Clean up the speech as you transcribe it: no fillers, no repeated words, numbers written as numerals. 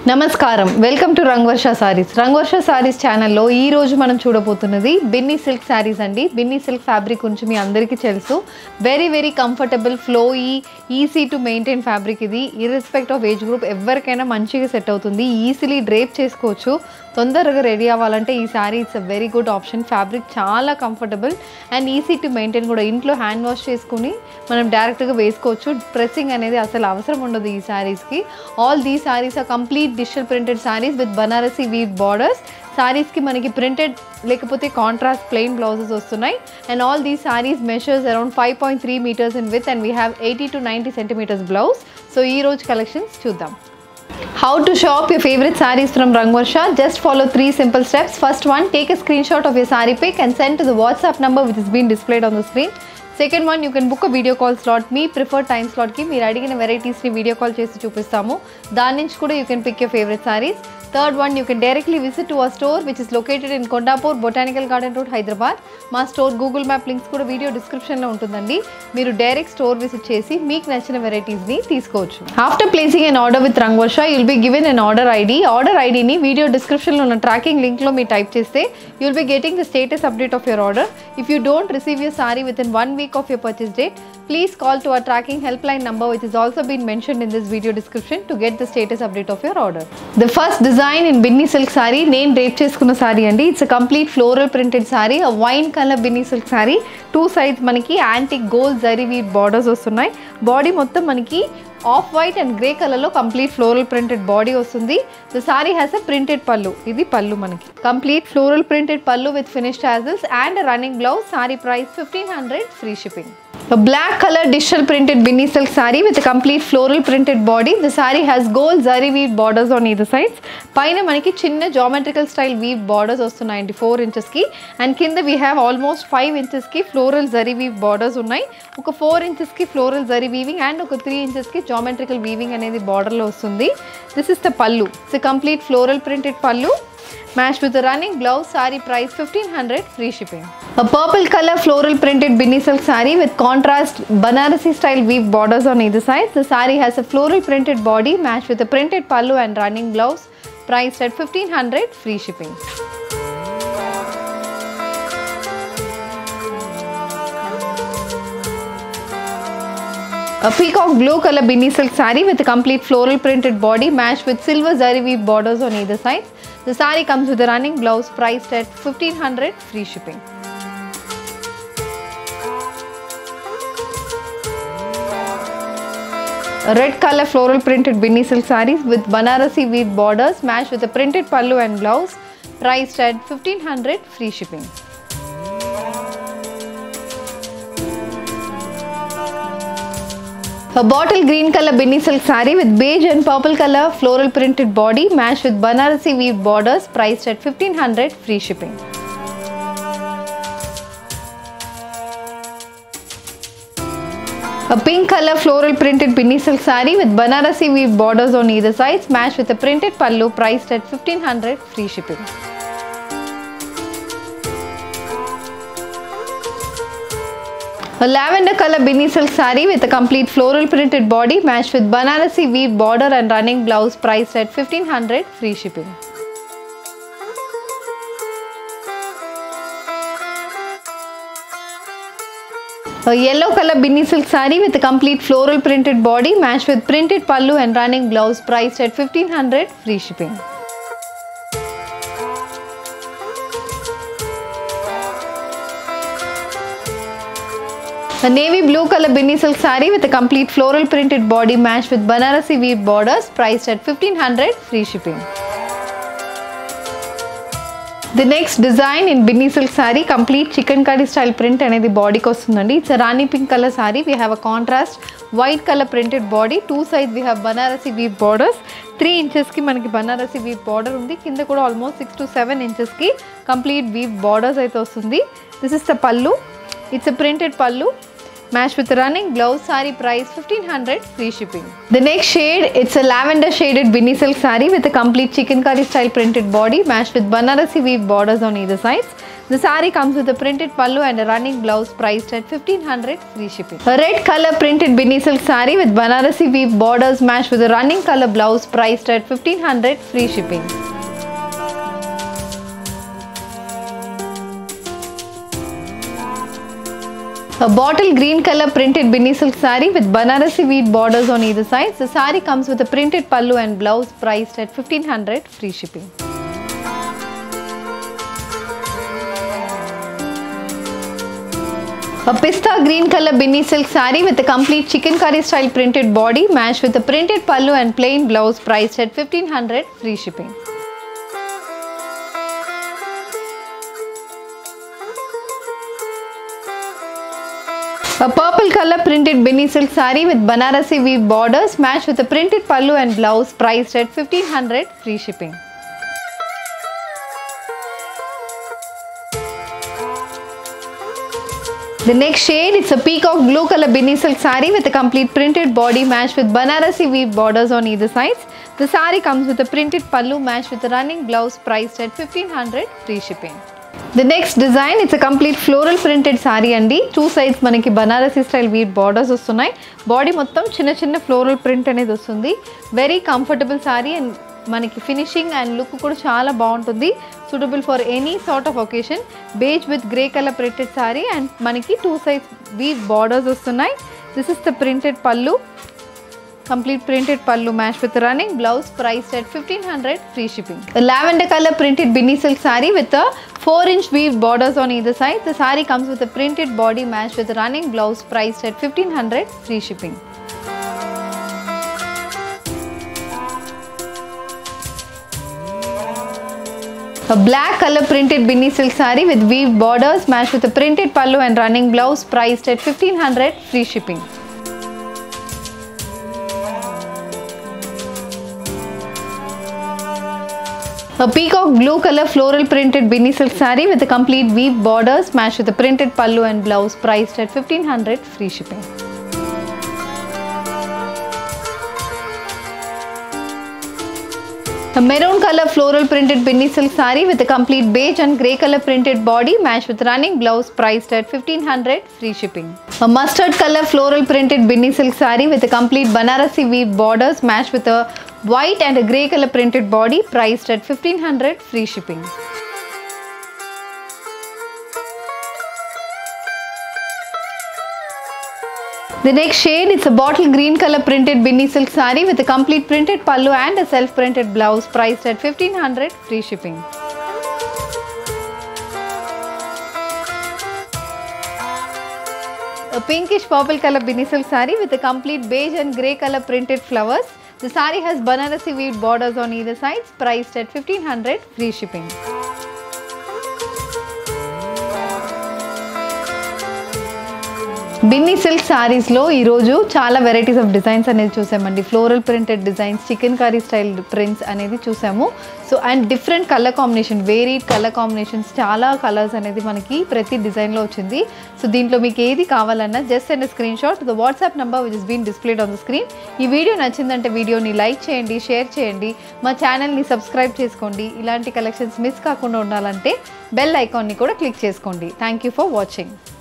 నమస్కారం welcome to Rangavarsha Sarees Rangavarsha Sarees ఛానల్లో ఈ రోజు మనం చూడబోతున్నది బిన్నీ సిల్క్ సారీస్ అండి. బిన్నీ సిల్క్ ఫ్యాబ్రిక్ గురించి మీ అందరికీ తెలుసు. Very comfortable flowy easy to maintain fabric. ఇది ఇర్రెస్పెక్ట్ ఆఫ్ ఏజ్ గ్రూప్ ఎవరికైనా మంచిగా సెట్ అవుతుంది. ఈజీలీ డ్రేప్ చేసుకోవచ్చు. తొందరగా రెడీ అవ్వాలంటే ఈ saree it's a very good option. Fabric చాలా comfortable and easy to maintain కూడా. ఇంట్లో హ్యాండ్ వాష్ చేసుకుని మనం డైరెక్ట్గా వేసుకోవచ్చు. ప్రెస్సింగ్ అనేది అసలు అవసరం ఉండదు ఈ శారీస్కి. All the sarees are complete digital printed sarees with Banarasi weave borders. శారీస్కి మనకి ప్రింటెడ్ లేకపోతే కాంట్రాస్ట్ ప్లెయిన్ బ్లౌజెస్ వస్తున్నాయి. And all these sarees measures around 5.3 meters in width and we have 80 to 90 centimeters blouse. So ఈ రోజు కలెక్షన్స్ చూద్దాం. How to shop your favorite sarees from Rangvarsha? Just follow 3 simple steps. First one, take a screenshot of your saree pic and send to the WhatsApp number which is being displayed on the screen. Second one, you can book a video call slot. Me preferred time slot ki meer adigina varieties ni video call chesi chupistamu. Dani nunchi kuda you can pick your favorite sarees. Third one, you can directly visit to our store which is located in Kondapur, Botanical Garden Road, Hyderabad. మా store Google map links కూడా video డిస్క్రిప్షన్లో ఉంటుందండి. మీరు direct store visit చేసి మీకు నచ్చిన వెరైటీస్ని తీసుకోవచ్చు. After placing an order with Rangavarsha you'll be given an order ID. Order ఐడిని వీడియో డిస్క్రిప్షన్లో ఉన్న ట్రాకింగ్ లింక్లో మీరు టైప్ చేస్తే you'll be getting the status update of your order. If you don't receive your saree with in 1 week of your purchase date, please call to our tracking helpline number which is also been mentioned in this video description to get the status update of your order. The first design in Binny silk saree, నేను drape చేసుకున్న సారీ అండి. It's a complete floral printed saree, a wine colour Binny silk saree. 2 sides మనకి antique gold zari weave borders వస్తున్నాయి. Body మొత్తం మనకి off white and grey కలర్లో complete floral printed body వస్తుంది. The saree has a printed pallu. ఇది పళ్ళు మనకి complete floral printed pallu with finished tassels and running blouse. Saree price 1500, free shipping. A black color digital printed Binny silk saree with a complete floral printed body. The saree has gold zari weave borders on either sides. పైన మనకి చిన్న geometrical style weave borders వస్తున్నాయండి 4 inches కి. And కింద we have almost 5 inches కి floral zari weave borders ఉన్నాయి. ఒక 4 inches కి floral zari weaving and ఒక 3 inches కి geometrical weaving అనేది border లో వస్తుంది. This is the pallu. It's a complete floral printed pallu matched with a running blouse. Saree price 1500, free shipping. A purple color floral printed Binny silk saree with contrast Banarasi style weave borders on either side. The saree has a floral printed body matched with a printed pallu and running blouse. Priced at 1500, free shipping. A peacock blue color Binny silk saree with a complete floral printed body matched with silver zari weave borders on either side. The saree comes with a running blouse. Priced at 1500, free shipping. A red color floral printed Binny silk sarees with Banarasi weave borders matched with a printed pallu and blouse. Priced at 1500, free shipping. A bottle green color Binny silk saree with beige and purple color floral printed body matched with Banarasi weave borders. Priced at 1500, free shipping. A pink color floral printed Binny silk saree with Banarasi weave borders on either sides matched with a printed pallu. Priced at 1500, free shipping. A lavender color Binny silk saree with a complete floral printed body matched with Banarasi weave border and running blouse. Priced at 1500, free shipping. A yellow color Binny silk saree with a complete floral printed body matched with printed pallu and running blouse. Priced at 1500, free shipping. A navy blue color Binny silk saree with a complete floral printed body matched with Banarasi weave borders. Priced at 1500, free shipping. The next design in Binny silk saree, complete chicken curry style print అనేది బాడీకి వస్తుందండి. It's rani pink colour saree. We have a contrast white colour printed body. 2 sides we have Banarasi weave borders. 3 inchesకి మనకి Banarasi weave border ఉంది. కింద కూడా almost 6 to 7 inchesకి complete weave borders అయితే వస్తుంది. This is the pallu. It's a printed pallu matched with running blouse. Saree price 1500, free shipping. The next shade, it's a lavender shaded Binny silk saree with a complete chicken curry style printed body matched with Banarasi weave borders on either sides. The saree comes with a printed pallu and a running blouse priced at 1500 free shipping. A red color printed Binni silk saree with Banarasi weave borders matched with a running color blouse priced at 1500 free shipping. A bottle green color printed Binni silk saree with Banarasi weave borders on either side. The saree comes with a printed pallu and blouse priced at 1500 free shipping. A pista green color Binni silk saree with a complete chicken curry style printed body matched with a printed pallu and plain blouse priced at 1500 free shipping. A purple color printed Binni silk saree with Banarasi weave borders matched with a printed pallu and blouse priced at 1500 free shipping. The next shade, it's a peacock blue color Binni silk saree with a complete printed body matched with Banarasi weave borders on either sides. The saree comes with a printed pallu matched with a running blouse priced at 1500 free shipping. The next design, it's a complete floral printed saree andi. Two sides manaki Banarasi style weave borders vastunayi. Body mottam chinna chinna floral print anedi vastundi. Very comfortable saree and manaki finishing and look kuda chaala baaguntundi. Suitable for any sort of occasion. Beige with grey color printed saree and manaki two sides weave borders vastunayi. This is the printed pallu. Complete printed pallu matched with running blouse priced at 1500 free shipping. A lavender color printed Binni silk saree with a 4-inch weave borders on either side. The saree comes with a printed body matched with a running blouse priced at 1500 free shipping. A black color printed Binni silk saree with weave borders matched with a printed pallu and running blouse priced at 1500 free shipping. A peacock blue color floral printed Binni silk saree with a complete weave borders matched with a printed pallu and blouse priced at 1500 free shipping. A maroon color floral printed Binni silk saree with a complete beige and grey color printed body matched with running blouse priced at 1500 free shipping. A mustard color floral printed Binni silk saree with a complete Banarasi weave borders matched with a white and a grey color printed body priced at 1500 free shipping. The next shade, it's a bottle green color printed Binni silk saree with a complete printed pallu and a self printed blouse priced at 1500 free shipping. A pinkish purple color Binni silk saree with a complete beige and grey color printed flowers. The saree has Banarasi weave borders on either sides priced at 1500 free shipping. Binni silk sarees lo ee roju chaala varieties of designs anedi chusamandi. Floral printed designs, chicken curry style prints anedi chusamu. So and different color combination, varied color combinations, chaala colors anedi manaki prati design lo ochindi. So deentlo meeku edi kavalanna just send a screenshot to the WhatsApp number which is being displayed on the screen. Ee video nachindante video ni like cheyandi, share cheyandi, ma channel ni subscribe cheskondi. Ilanti collections miss kaakunda undalante bell icon ni kuda click cheskondi. Thank you for watching.